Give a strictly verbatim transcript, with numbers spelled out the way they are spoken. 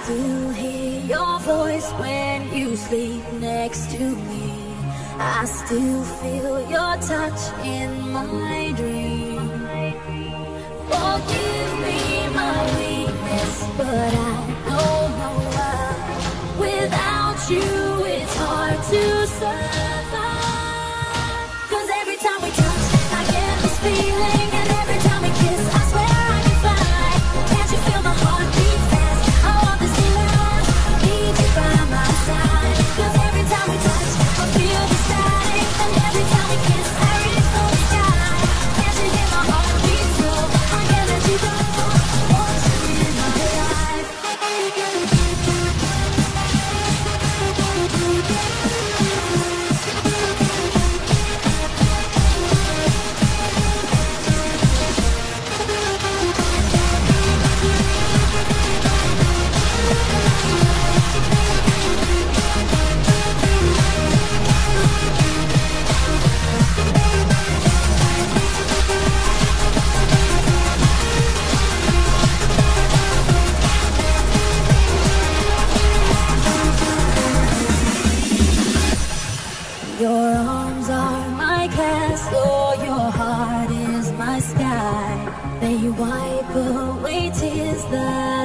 still hear your voice when you sleep next to me. I still feel your touch in my dream. Forgive me my weakness, but I know no love. Without you, it's hard to survive. 'Cause every time we touch, I get this feeling, and every time we kiss, I swear I can fly. Can't you feel my heart beat fast? I want this to last. Need you by my side. 'Cause every time we touch, I feel the static, and every time we kiss, I reach for the sky. Can't you hear my heart beat so? I can't let you go. Want you in my life. Your arms are my castle, your heart is my sky. May you wipe away tears that